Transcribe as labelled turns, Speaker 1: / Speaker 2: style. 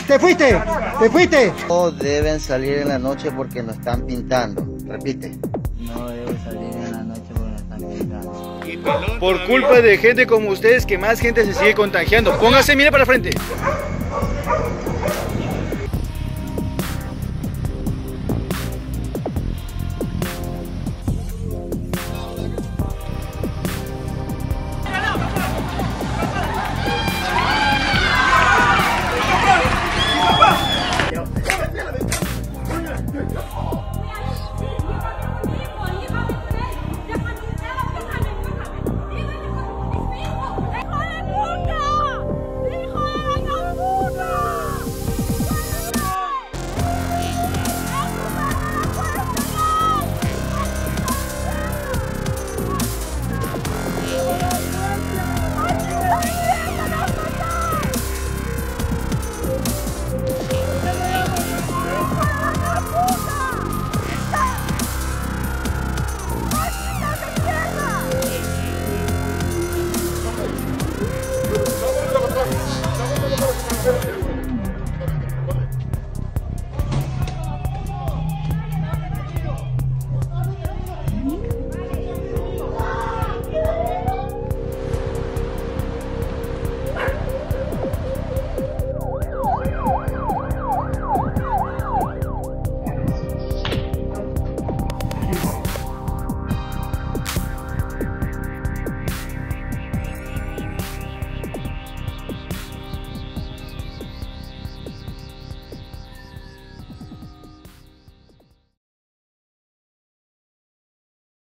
Speaker 1: ¿Te fuiste? ¿Te fuiste?
Speaker 2: No deben salir en la noche porque nos están pintando. Repite.
Speaker 3: No debo salir en la noche porque nos están pintando.
Speaker 4: Por culpa de gente como ustedes que más gente se sigue contagiando. Póngase, mire para el frente.